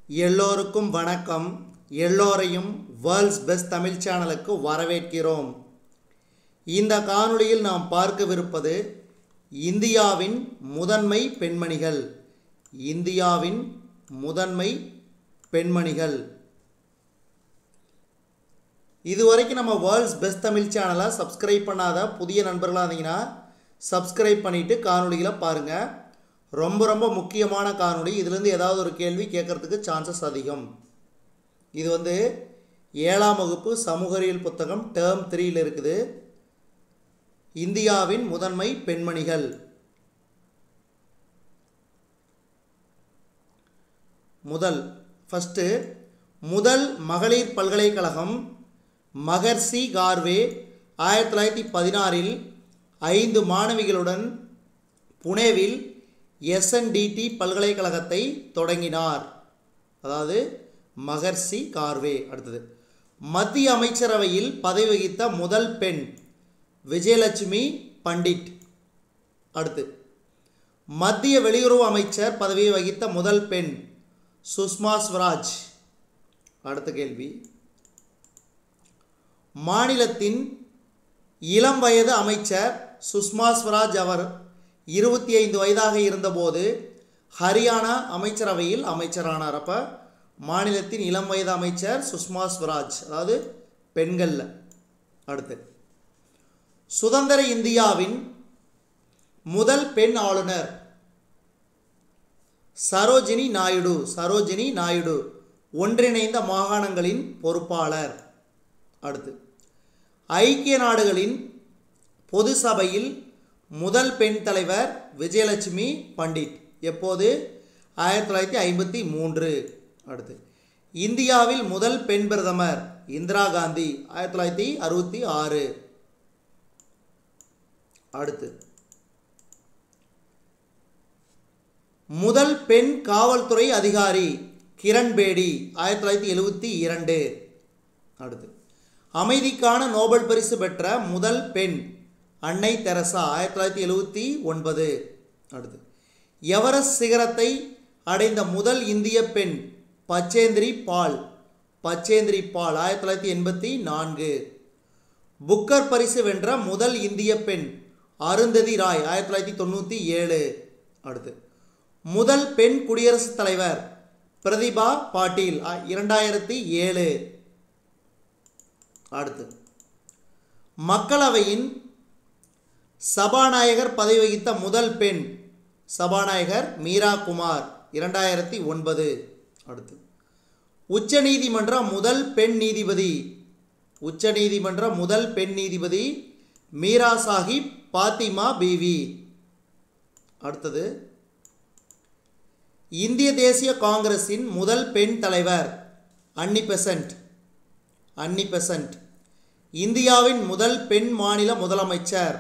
எல்லோருக்கும் வணக்கம். எல்லோரையும் வேர்ல்ட்ஸ் பெஸ்ட் தமிழ் சேனலுக்கு வரவேற்கிறோம். இந்த காணொளியில் நாம் பார்க்கவிருப்பது இந்தியாவின் முதன்மை பெண்மணிகள். இந்தியாவின் முதன்மை பெண்மணிகள். இதுவரைக்கும் நம்ம வேர்ல்ட்ஸ் பெஸ்ட் தமிழ் சேனலை சப்ஸ்கிரைப் பண்ணாத புதிய நண்பர்களாக இருந்தீங்கன்னா சப்ஸ்கிரைப் பண்ணிவிட்டு காணொளிகளை பாருங்கள். ரொம்ப முக்கியமான காணொளி. இதிலிருந்து ஏதாவது ஒரு கேள்வி கேட்கறதுக்கு சான்சஸ் அதிகம். இது 7ஆம் வகுப்பு சமூகறிவியல் புத்தகம் டேர்ம் 3 இருக்குது. இந்தியாவின் முதன்மை பெண்மணிகள். முதல் மகளிர் பல்கலைக்கழகம் மகர்ஷி கார்வே 1916 5 மாணவிகளுடன் புனேவில் SNDT பல்கலைக்கழகத்தை தொடங்கினார். அதாவது மகர்ஷி கார்வே. அடுத்தது, மத்திய அமைச்சரவையில் பதவி வகித்த முதல் பெண் விஜயலட்சுமி பண்டிட். அடுத்து, மத்திய வெளியுறவு அமைச்சர் பதவியை வகித்த முதல் பெண் சுஷ்மா ஸ்வராஜ். அடுத்த கேள்வி, மாநிலத்தின் இளம் வயது அமைச்சர் சுஷ்மா ஸ்வராஜ் அவர் 25 வயதாக இருந்தபோது ஹரியானா அமைச்சரவையில் அமைச்சரானார். அப்போ மாநிலத்தின் இளம் வயது அமைச்சர் சுஷ்மா ஸ்வராஜ், அதாவது பெண்கள். அடுத்து, சுதந்திர இந்தியாவின் முதல் பெண் ஆளுநர் சரோஜினி நாயுடு ஒன்றிணைந்த மாகாணங்களின் பொறுப்பாளர். அடுத்து, ஐக்கிய நாடுகளின் பொது சபையில் முதல் பெண் தலைவர் விஜயலட்சுமி பண்டிட். எப்போது? 1953. அடுத்து, இந்தியாவில் முதல் பெண் பிரதமர் இந்திரா காந்தி 1966. அடுத்து, முதல் பெண் காவல்துறை அதிகாரி கிரண் பேடி 1972. அடுத்து, அமைதிக்கான நோபல் பரிசு பெற்ற முதல் பெண் அன்னை தெரசா 1979. அடுத்து, எவரெஸ்ட் சிகரத்தை அடைந்த முதல் இந்திய பெண் பச்சேந்திரி பால் 1984. புக்கர் பரிசு வென்ற முதல் இந்திய பெண் அருந்ததி ராய் 1997. அடுத்து, முதல் பெண் குடியரசுத் தலைவர் பிரதிபா பாட்டீல் 2007. அடுத்து, மக்களவையின் சபாநாயகர் பதவி வகித்த முதல் பெண் சபாநாயகர் மீரா குமார் 2009. அடுத்து, உச்சநீதிமன்ற முதல் பெண் நீதிபதி மீரா சாஹிப் பாத்திமா பீவி. அடுத்தது, இந்திய தேசிய காங்கிரசின் முதல் பெண் தலைவர் அன்னி பெசன்ட். இந்தியாவின் முதல் பெண் மாநில முதலமைச்சர்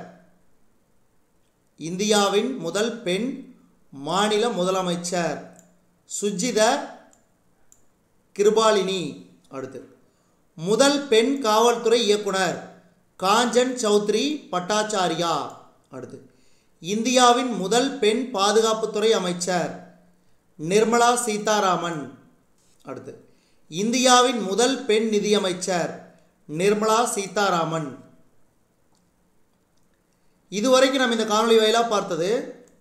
சுஜித கிருபாலினி. அடுத்து, முதல் பெண் காவல்துறை இயக்குனர் காஞ்சன் சௌத்ரி பட்டாச்சாரியா. அடுத்து, இந்தியாவின் முதல் பெண் பாதுகாப்புத்துறை அமைச்சர் நிர்மலா சீதாராமன். அடுத்து, இந்தியாவின் முதல் பெண் நிதியமைச்சர் நிர்மலா சீதாராமன். இதுவரைக்கும் நம்ம இந்த காணொளி வாயிலாக பார்த்தது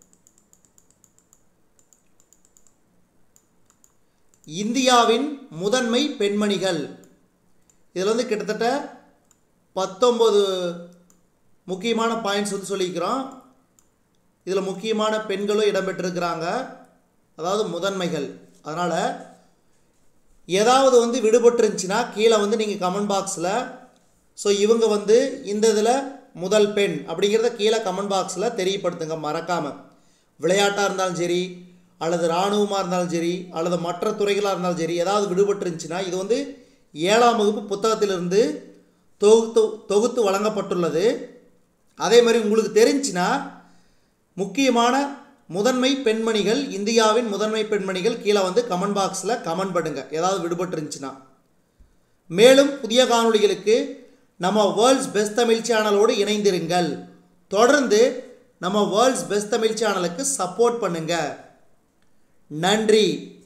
இந்தியாவின் முதன்மை பெண்மணிகள். இதில் கிட்டத்தட்ட 19 முக்கியமான பாயிண்ட்ஸ் சொல்லிக்கிறோம். இதில் முக்கியமான பெண்களும் இடம்பெற்றிருக்கிறாங்க, அதாவது முதன்மைகள். அதனால் ஏதாவது விடுபட்டுருந்துச்சுன்னா கீழே நீங்கள் கமெண்ட் பாக்ஸில் இவங்க இந்த இதில் முதல் பெண் அப்படிங்கிறத கீழே கமெண்ட் பாக்ஸில் தெரியப்படுத்துங்க மறக்காமல். விளையாட்டாக இருந்தாலும் சரி, அல்லது இராணுவமாக இருந்தாலும் சரி, அல்லது மற்ற துறைகளாக இருந்தாலும் சரி, ஏதாவது விடுபட்டுருந்துச்சுன்னா இது 7ஆம் வகுப்பு புத்தகத்திலிருந்து தொகுத்து வழங்கப்பட்டுள்ளது. அதே மாதிரி உங்களுக்கு தெரிஞ்சுன்னா முக்கியமான முதன்மை பெண்மணிகள், இந்தியாவின் முதன்மை பெண்மணிகள் கீழே கமெண்ட் பாக்ஸில் கமெண்ட் பண்ணுங்க ஏதாவது விடுபட்டுருந்துச்சுன்னா. மேலும் புதிய காணொளிகளுக்கு நம்ம வேர்ல்ட்ஸ் பெஸ்ட் தமிழ் சேனலோடு இணைந்திருங்கள். தொடர்ந்து நம்ம வேர்ல்ட்ஸ் பெஸ்ட் தமிழ் சேனலுக்கு சப்போர்ட் பண்ணுங்க. நன்றி.